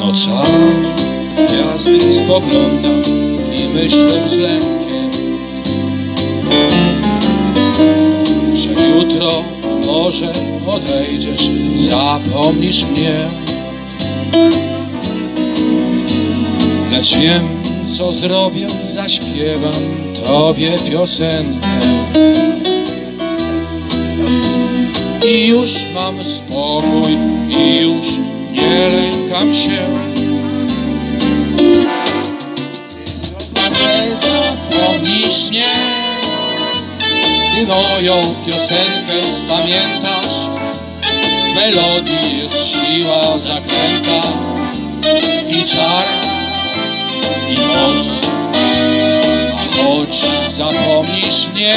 ocean gwiazdy spoglądam i myślę z lękiem, że jutro może odejdziesz, zapomnisz mnie. Lecz wiem, co zrobię, zaśpiewam tobie piosenkę i już mam spokój i już nie lękam się. Nie zapomnisz mnie, ty moją piosenkę spamiętasz. W melodii jest siła zaklęta i czar i moc. A choć zapomnisz mnie,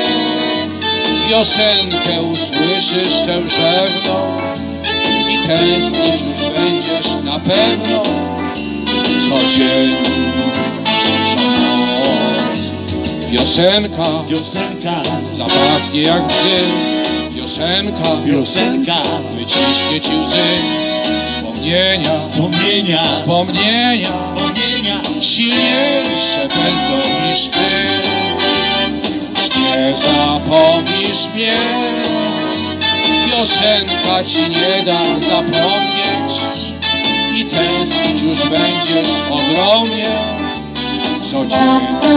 piosenkę usłyszysz tę rzewną i tęsknić już będziesz na pewno. Co dzień, co noc piosenka zapachnie jak łzy. Piosenka wyciśnie ci łzy. Wspomnienia silniejsze będą niż ty. Już nie zapomnisz mnie, piosenka ci nie da zapomnieć i tęsknić już będziesz ogromnie. Co dzień.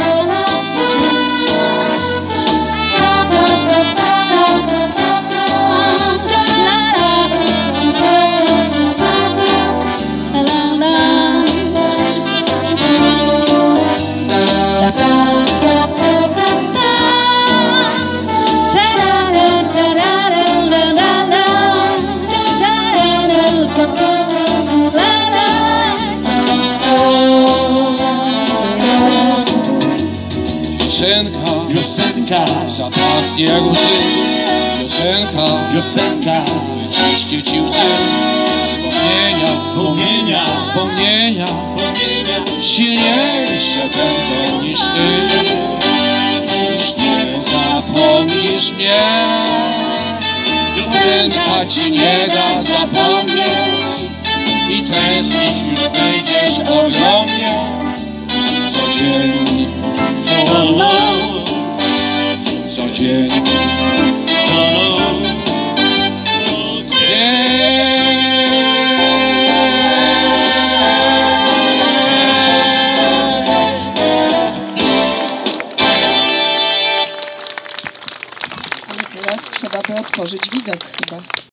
Piosenka zapachnie jak łzy. Piosenka wyciśnie ci łzy. Wspomnienia silniejsze będą niż ty. Już nie zapomnisz mnie, piosenka ci nie da zapomnieć i tęsknić już będziesz ogromnie. Co dzień, co noc, co dzień, co noc, co dzień. Ale teraz trzeba by otworzyć widok chyba.